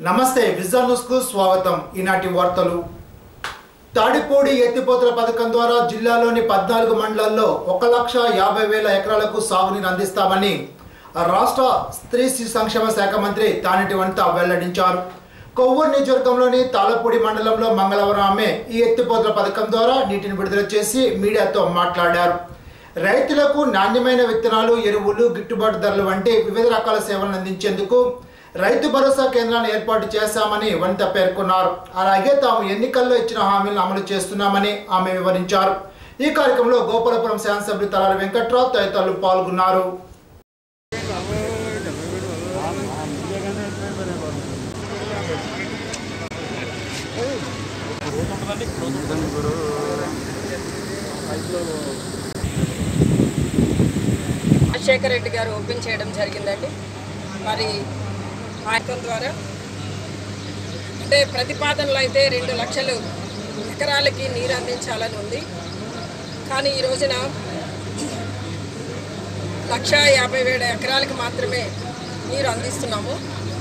నమస్తే vision news కు స్వాగతం। ఈనాటి వార్తలు। తాడిపూడి ఎత్తిపోతల పథకం ద్వారా జిల్లాలోని 14 మండలాల్లో 1,50,000 ఎకరాలకు సాగునీరు అందిస్తామని రాష్ట్ర స్త్రీ శిశు సంక్షేమ శాఖ మంత్రి తానేటి వనిత వెల్లడించారు। కొవ్వూరు నియోజకవర్గంలోని తాళపూడి మండలంలో మంగళవారం ఆమె ఈ ఎత్తిపోతల పథకం ద్వారా నీటిని విడుదల చేసి మీడియాతో మాట్లాడారు। రైతులకు నాణ్యమైన విత్తనాలు, ఎరువులు, గిట్టుబాటు ధరలు వంటి వివిధ రకాల సేవలను అందించేందుకు రైతు భరోసా కేంద్రాలను ఏర్పాటు చేశామని వనిత పేర్కొన్నారు। అలాగే తాము ఎన్నికల్లో ఇచ్చిన హామీలను అమలు చేస్తున్నామని ఆమె వివరించారు। ఈ కార్యక్రమంలో గోపాలపురం శాసనసభ్యులు తలారి వెంకట్రావు తదితరులు పాల్గొన్నారు। రాజశేఖర్ రెడ్డి గారు ఓపెన్ చేయడం జరిగిందండి। మరి ఆయకం ద్వారా అంటే ప్రతిపాదనలు అయితే 2 లక్షల ఎకరాలకి నీరు అందించాలని ఉంది। కానీ ఈ రోజున 1,50,000 ఎకరాలకి మాత్రమే నీరు అందిస్తున్నాము।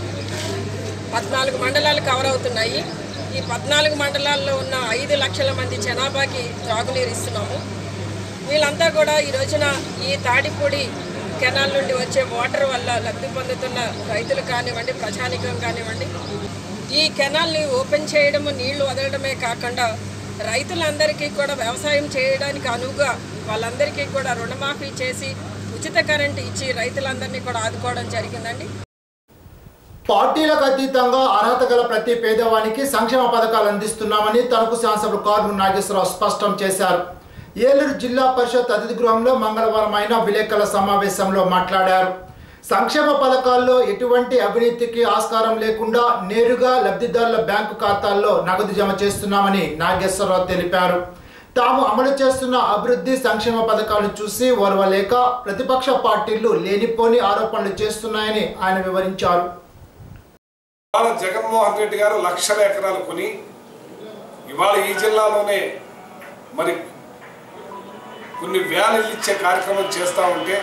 14 మండలాలు కవర్ అవుతున్నాయి। ఈ 14 మండలాల్లో ఉన్న 5 లక్షల మంది జనాభాకి త్రాగునీరు ఇస్తున్నాము। వీళ్ళంతా కూడా ఈ రోజున ఈ తాడిపూడి కెనాల్ నుండి వచ్చే వాటర్ వల్ల లబ్ధి పొందుతున్న రైతులు కానివ్వండి, ప్రజానికం కానివ్వండి, ఈ కెనాల్ని ఓపెన్ చేయడము, నీళ్లు వదలడమే కాకుండా రైతులందరికీ కూడా వ్యవసాయం చేయడానికి అనువుగా వాళ్ళందరికీ కూడా రుణమాఫీ చేసి ఉచిత కరెంటు ఇచ్చి రైతులందరినీ కూడా ఆదుకోవడం జరిగిందండి। పార్టీలకు అతీతంగా అర్హత గల ప్రతి పేదవానికి సంక్షేమ పథకాలు అందిస్తున్నామని తణుకు శాసనసభ్యులు కారుమూరి నాగేశ్వరరావు స్పష్టం చేశారు। ఏలూరు జిల్లా పరిషత్ అతిథి గృహంలో మంగళవారం ఆయన విలేకరుల సమావేశంలో మాట్లాడారు। సంక్షేమ పథకాల్లో ఎటువంటి అవినీతికి ఆస్కారం లేకుండా నేరుగా లబ్ధిదారుల బ్యాంకు ఖాతాల్లో నగదు జమ చేస్తున్నామని నాగేశ్వరరావు తెలిపారు। తాము అమలు చేస్తున్న అభివృద్ధి సంక్షేమ పథకాలను చూసి ఓర్వలేక ప్రతిపక్ష పార్టీలు లేనిపోని ఆరోపణలు చేస్తున్నాయని ఆయన వివరించారు। జగన్మోహన్ రెడ్డి గారు లక్షల ఎకరాలు కొని ఇవాళ ఈ జిల్లాలోనే మరి కొన్ని వేల ఇళ్ళు ఇచ్చే కార్యక్రమం చేస్తూ ఉంటే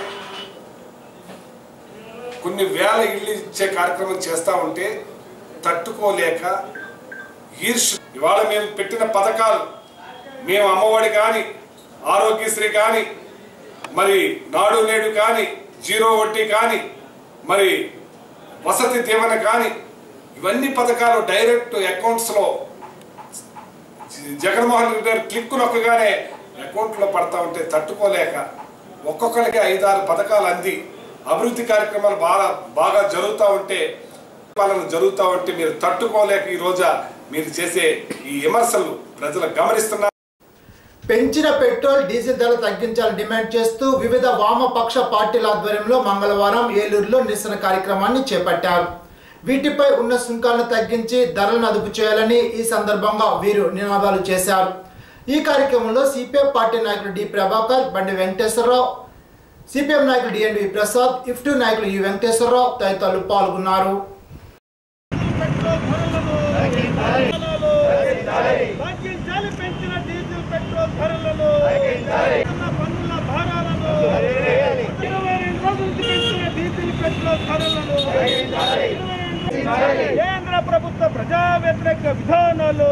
తట్టుకోలేక ఇవాళ మేము పెట్టిన పథకాలు, మేము అమ్మఒడి కానీ, ఆరోగ్యశ్రీ కానీ, మరి నాడు నేడు కానీ, జీరో వడ్డీ కానీ, మరి వసతి దీవెన కానీ, ఇవన్నీ పథకాలు డైరెక్ట్ అకౌంట్స్లో జగన్మోహన్ రెడ్డి గారు క్లిక్ నొక్కగానే అకౌంట్లో పడతా ఉంటే తట్టుకోలేక ఒక్కొక్కరికి 5-6 పథకాలు అంది అభివృద్ధి కార్యక్రమాలు బాగా జరుగుతూ ఉంటే మీరు తట్టుకోలేక ఈ రోజు మీరు చేసే ఈ విమర్శలు ప్రజలు గమనిస్తున్నారు। పెంచిన పెట్రోల్, డీజిల్ ధర తగ్గించాలని డిమాండ్ చేస్తూ వివిధ వామపక్ష పార్టీల ఆధ్వర్యంలో మంగళవారం ఏలూరులో నిరసన కార్యక్రమాన్ని చేపట్టారు। వీటిపై ఉన్న సుంకాలను తగ్గించి ధరలను అదుపు చేయాలని ఈ సందర్భంగా వీరు నినాదాలు చేశారు। ఈ కార్యక్రమంలో సిపిఎం పార్టీ నాయకులు డి ప్రభాకర్, బండి వెంకటేశ్వరరావు, సిపిఎం నాయకులు డిఎన్వి ప్రసాద్, ఇఫ్టు నాయకులు ఈ వెంకటేశ్వరరావు తదితరులు పాల్గొన్నారు। కేంద్ర ప్రభుత్వ ప్రజా వ్యతిరేక విధానాలు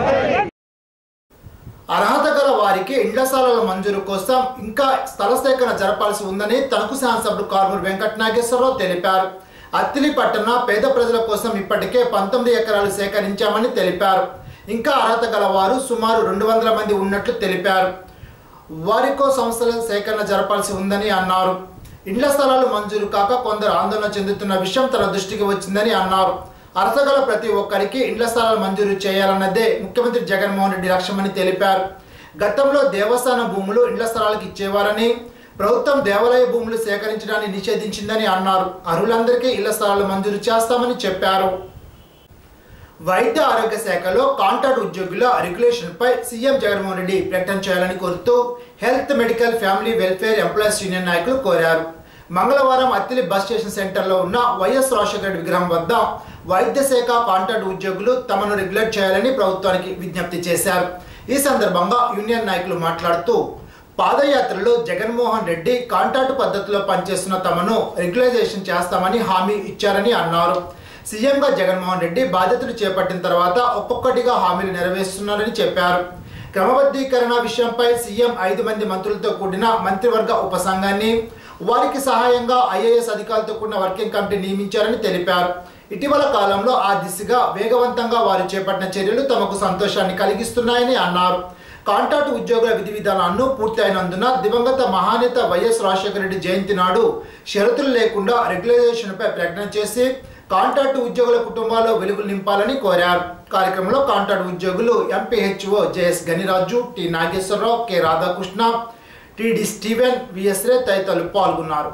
అర్హత గల వారికి ఇండ్ల స్థలాల మంజూరు కోసం ఇంకా స్థల సేకరణ జరపాల్సి ఉందని తణుకు శాసనసభ్యులు కారుమూరి వెంకట నాగేశ్వరరావు తెలిపారు। అత్తిలి పట్టణ పేద ప్రజల కోసం ఇప్పటికే 19 ఎకరాలు సేకరించామని తెలిపారు। ఇంకా అర్హత గల వారు సుమారు 200 మంది ఉన్నట్లు తెలిపారు। వారికో సంస్థల సేకరణ జరపాల్సి ఉందని అన్నారు। ఇండ్ల స్థలాలు మంజూరు కాక కొందరు ఆందోళన చెందుతున్న విషయం తన దృష్టికి వచ్చిందని అన్నారు। అర్హత గల ప్రతి ఒక్కరికి ఇండ్ల స్థలాలు మంజూరు చేయాలన్నదే ముఖ్యమంత్రి జగన్మోహన్ రెడ్డి లక్ష్యమని తెలిపారు। గతంలో దేవస్థాన భూములు ఇండ్ల స్థలాలకు ఇచ్చేవారని, ప్రభుత్వం దేవాలయ భూములు సేకరించడాన్ని నిషేధించిందని అన్నారు। అర్హులందరికీ ఇళ్ల స్థలాలు మంజూరు చేస్తామని చెప్పారు। వైద్య ఆరోగ్య శాఖలో కాంట్రాక్ట్ ఉద్యోగుల రెగ్యులేషన్పై సీఎం జగన్మోహన్ రెడ్డి ప్రకటన చేయాలని కోరుతూ health, medical, family welfare employees union నాయకులు కోరారు। మంగళవారం అత్తిలి బస్ స్టేషన్ సెంటర్లో ఉన్న వైఎస్ రాజశేఖర రెడ్డి విగ్రహం వద్ద వైద్య శాఖ కాంట్రాక్ట్ ఉద్యోగులు తమను రెగ్యులేట్ చేయాలని ప్రభుత్వానికి విజ్ఞప్తి చేశారు। ఈ సందర్భంగా యూనియన్ నాయకులు మాట్లాడుతూ పాదయాత్రలో జగన్మోహన్ రెడ్డి కాంట్రాక్ట్ పద్ధతిలో పనిచేస్తున్న తమను రెగ్యులైజేషన్ చేస్తామని హామీ ఇచ్చారని అన్నారు। సీఎంగా జగన్మోహన్ రెడ్డి బాధ్యతలు చేపట్టిన తర్వాత ఒక్కొక్కటిగా హామీలు నెరవేరుస్తున్నారని చెప్పారు. క్రమబద్ధీకరణ విషయంపై సీఎం 5 మంది మంత్రులతో కూడిన మంత్రివర్గ ఉపసంఘాన్ని, వారికి సహాయంగా ఐఏఎస్ అధికారులతో కూడిన వర్కింగ్ కమిటీ నియమించారని తెలిపారు. ఇటీవల కాలంలో ఆ దిశగా వేగవంతంగా వారు చేపట్టిన చర్యలు తమకు సంతోషాన్ని కలిగిస్తున్నాయని అన్నారు. కాంట్రాక్టు ఉద్యోగుల విధి విధానాలను పూర్తి అయినందున దివంగత మహానేత వైఎస్ రాజశేఖర రెడ్డి జయంతి నాడు షరతులు లేకుండా రెగ్యులరైజేషన్పై ప్రకటన చేసి కాంట్రాక్టు ఉద్యోగుల కుటుంబాల్లో వెలుగులు నింపాలని కోరారు. కార్యక్రమంలో కాంట్రాక్టు ఉద్యోగులు MPHO JS Ganiraju, T Nageswararao, K Radhakrishna, TD Steven, VS రే తదితరులు పాల్గొన్నారు.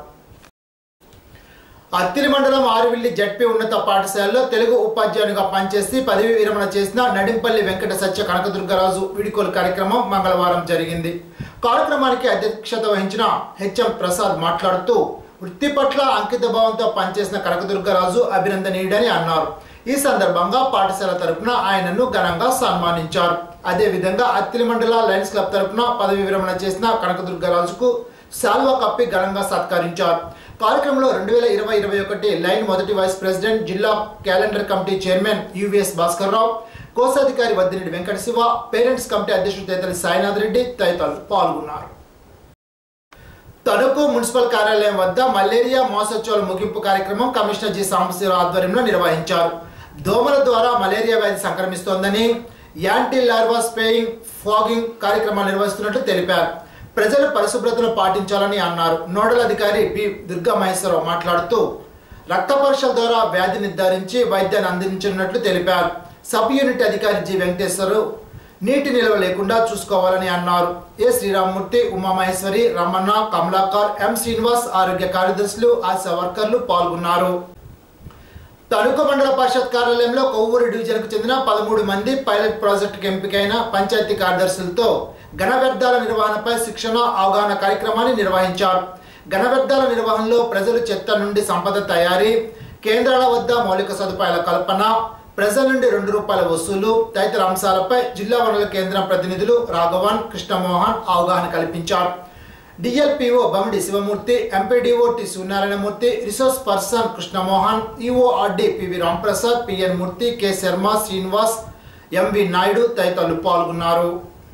అత్తిలి మండలం ఆరువిల్లి జడ్పీ ఉన్నత పాఠశాలలో తెలుగు ఉపాధ్యాయునిగా పనిచేసి పదవి విరమణ చేసిన నడింపల్లి వెంకట సత్య కనకదుర్గరాజు వీడుకోలు కార్యక్రమం మంగళవారం జరిగింది. కార్యక్రమానికి అధ్యక్షత వహించిన హెచ్ఎం ప్రసాద్ మాట్లాడుతూ వృత్తి పట్ల అంకిత భావంతో పనిచేసిన కనకదుర్గరాజు అభినందనీయుడని అన్నారు. ఈ సందర్భంగా పాఠశాల తరపున ఆయనను ఘనంగా సన్మానించారు. అదేవిధంగా అత్తిలి మండల లయన్స్ క్లబ్ తరపున పదవి విరమణ చేసిన కనకదుర్గరాజుకు శాల్వా కప్పి ఘనంగా సత్కరించారు. కార్యక్రమంలో 2020-21 లైన్ మొదటి వైస్ ప్రెసిడెంట్, జిల్లా calendar committee chairman UVS Bhaskarrao, కోశాధికారి వద్దిరెడ్డి వెంకట శివ, పేరెంట్స్ కమిటీ అధ్యక్షుడు తేతలి సాయినాథ్ రెడ్డి తదితరులు పాల్గొన్నారు. తణుకు మున్సిపల్ కార్యాలయం వద్ద మలేరియా మాసోత్సవాల ముగింపు కార్యక్రమం కమిషనర్ జి సాంబశివరావు ఆధ్వర్యంలో నిర్వహించారు. దోమల ద్వారా మలేరియా వ్యాధి సంక్రమిస్తోందని యాంటీ లార్వా స్ప్రేయింగ్, ఫాగింగ్ కార్యక్రమాలు నిర్వహిస్తున్నట్లు తెలిపారు. ప్రజలు పరిశుభ్రతను పాటించాలని అన్నారు. నోడల్ అధికారి పి దుర్గా మహేశ్వరరావు మాట్లాడుతూ రక్త పరీక్షల ద్వారా వ్యాధి నిర్ధారించి వైద్యాన్ని అందించనున్నట్లు తెలిపారు. సబ్ యూనిట్ అధికారి జి వెంకటేశ్వరరావు నీటి నిల్వ లేకుండా చూసుకోవాలని అన్నారు. ఏ శ్రీరామ్మూర్తి, ఉమామహేశ్వరి, రమణ, కమలాకర్, ఎం శ్రీనివాస్ ఆరోగ్య కార్యదర్శులు, ఆశా వర్కర్లు పాల్గొన్నారు. తణుకు మండల పరిషత్ కార్యాలయంలో కొవ్వూరు డివిజన్కు చెందిన 13 మంది పైలట్ ప్రాజెక్టుకు ఎంపికైన పంచాయతీ కార్యదర్శులతో ఘన వ్యర్థాల నిర్వహణపై శిక్షణ, అవగాహన కార్యక్రమాన్ని నిర్వహించారు. ఘన వ్యర్థాల నిర్వహణలో ప్రజలు చెత్త నుండి సంపద తయారీ, కేంద్రాల వద్ద మౌలిక సదుపాయాల కల్పన, ప్రజల నుండి ₹2 వసూలు తదితర అంశాలపై జిల్లా వనరుల కేంద్రం ప్రతినిధులు రాఘవన్, కృష్ణమోహన్ అవగాహన కల్పించారు. DLPO Bamidi Sivamurthy, MPDO T Suryanarayanamurthy, resource person Krishnamohan, EORD PV Ramprasad, PN Murthy, K Sharma, Srinivas, MV Naidu తదితరులు పాల్గొన్నారు.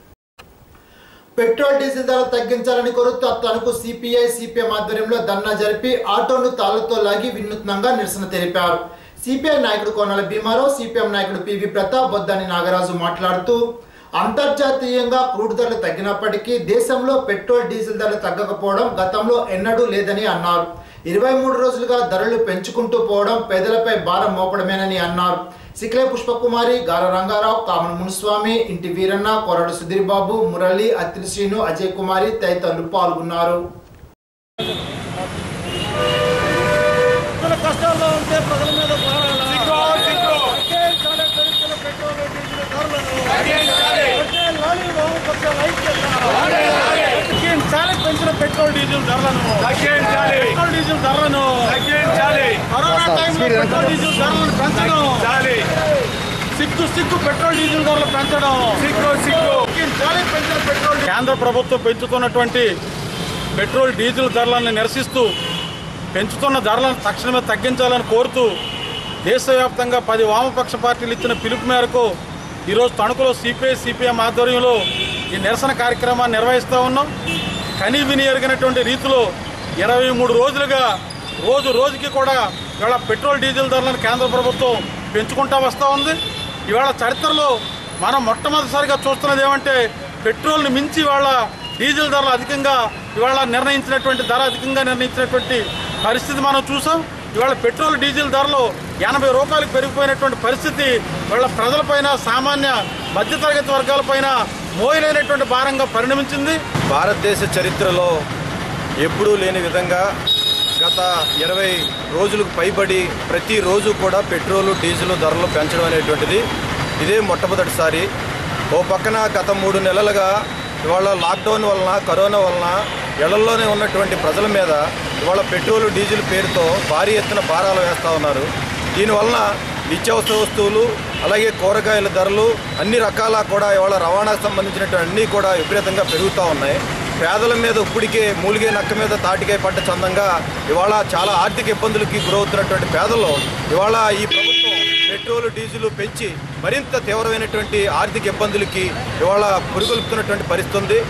పెట్రోల్ డీజిల్ ధర తగ్గించాలని కోరుతూ తణుకు సిపిఐ సిపిఎం ఆధ్వర్యంలో ధర్నా జరిపి ఆటోను తాళ్లతో లాగి వినూత్నంగా నిరసన తెలిపారు. సిపిఐ నాయకుడు కోనాల భీమారావు, సిపిఎం నాయకుడు పివి ప్రతాప్, బొద్దాని నాగరాజు మాట్లాడుతూ అంతర్జాతీయంగా క్రూడ్ ధరలు తగ్గినప్పటికీ దేశంలో పెట్రోల్ డీజిల్ ధరలు తగ్గకపోవడం గతంలో ఎన్నడూ లేదని అన్నారు. 23 రోజులుగా ధరలు పెంచుకుంటూ పోవడం పేదలపై భారం మోపడమేనని అన్నారు. సిక్లే పుష్పకుమారి, గార రంగారావు, కామన్ మునుస్వామి, ఇంటి వీరన్న, కొరడు సుధీర్ బాబు, మురళి, అత్తిలి శ్రీను, అజయ్ కుమారి తదితరులు పాల్గొన్నారు. కష్టాల్లో ఉంటే ప్రజల మీద పెంచిన పెట్రోల్ డీజిల్ ధరలను కరోనా టైంలో పెట్రోల్ డీజిల్ ధరలను పెంచడం, సిగ్గు పెట్రోల్ డీజిల్ ధరలు పెంచడం, పెంచిన పెట్రోల్. కేంద్ర ప్రభుత్వం పెంచుతున్నటువంటి పెట్రోల్ డీజిల్ ధరలను నిరసిస్తూ పెంచుతున్న ధరలను తక్షణమే తగ్గించాలని కోరుతూ దేశవ్యాప్తంగా 10 వామపక్ష పార్టీలు ఇచ్చిన పిలుపు మేరకు ఈరోజు తణుకులో సిపిఐ సిపిఎం ఆధ్వర్యంలో ఈ నిరసన కార్యక్రమాన్ని నిర్వహిస్తూ ఉన్నాం. కనీ విని ఎరిగినటువంటి రీతిలో 23 రోజులుగా రోజుకి కూడా ఇవాళ పెట్రోల్ డీజిల్ ధరలను కేంద్ర ప్రభుత్వం పెంచుకుంటూ వస్తూ ఉంది. ఇవాళ చరిత్రలో మనం మొట్టమొదటిసారిగా చూస్తున్నది ఏమంటే పెట్రోల్ని మించి ఇవాళ డీజిల్ ధరలు అధికంగా ఇవాళ అధికంగా నిర్ణయించినటువంటి పరిస్థితి మనం చూసాం. ఇవాళ పెట్రోల్ డీజిల్ ధరలు ₹80 పెరిగిపోయినటువంటి పరిస్థితి ఇవాళ ప్రజలపైన, సామాన్య మధ్యతరగతి వర్గాలపైన మోయలేనటువంటి భారంగా పరిణమించింది. భారతదేశ చరిత్రలో ఎప్పుడూ లేని విధంగా గత 20 రోజులకు పైబడి ప్రతిరోజు కూడా పెట్రోలు, డీజిల్ ధరలు పెంచడం అనేటువంటిది ఇదే మొట్టమొదటిసారి. ఓ పక్కన గత 3 నెలలుగా ఇవాళ లాక్డౌన్ వలన, కరోనా వలన ఇళ్లలోనే ఉన్నటువంటి ప్రజల మీద ఇవాళ పెట్రోలు, డీజిల్ పేరుతో భారీ ఎత్తున భారాలు వేస్తూ ఉన్నారు. దీనివలన నిత్యావసర వస్తువులు, అలాగే కూరగాయల ధరలు అన్ని రకాల కూడా ఇవాళ రవాణాకు సంబంధించినటువంటి అన్నీ కూడా విపరీతంగా పెరుగుతూ ఉన్నాయి. పేదల మీద ఇప్పటికే మూలిగే నక్క మీద తాటికాయ పడ్డ చందంగా ఇవాళ చాలా ఆర్థిక ఇబ్బందులకి గురవుతున్నటువంటి పేదల్లో ఇవాళ ఈ ప్రభుత్వం పెట్రోల్ డీజిల్ పెంచి మరింత తీవ్రమైనటువంటి ఆర్థిక ఇబ్బందులకి ఇవాళ పురిగొల్పుతున్నటువంటి పరిస్థితి ఉంది.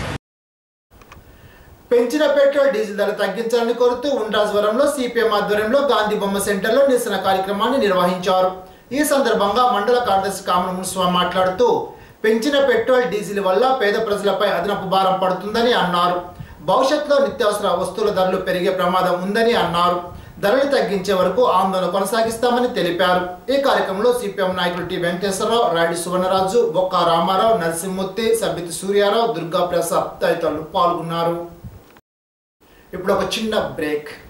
పెంచిన పెట్రోల్ డీజిల్ ధర తగ్గించాలని కోరుతూ ఉండ్రాజవరంలో సిపిఎం ఆధ్వర్యంలో గాంధీ బొమ్మ సెంటర్లో నిరసన కార్యక్రమాన్ని నిర్వహించారు. ఈ సందర్భంగా మండల కార్యదర్శి కామన మున్స్వామి మాట్లాడుతూ పెంచిన పెట్రోల్ డీజిల్ వల్ల పేద ప్రజలపై అదనపు భారం పడుతుందని అన్నారు. భవిష్యత్తులో నిత్యావసర వస్తువుల ధరలు పెరిగే ప్రమాదం ఉందని అన్నారు. ధరలు తగ్గించే వరకు ఆందోళన కొనసాగిస్తామని తెలిపారు. ఈ కార్యక్రమంలో సిపిఎం నాయకులు టి వెంకటేశ్వరరావు, రాయుడి సువర్ణరాజు, బొక్క రామారావు, నరసింహమూర్తి, సబ్బితి సూర్యారావు, దుర్గా ప్రసాద్ తదితరులు పాల్గొన్నారు. ఇప్పుడు ఒక చిన్న బ్రేక్.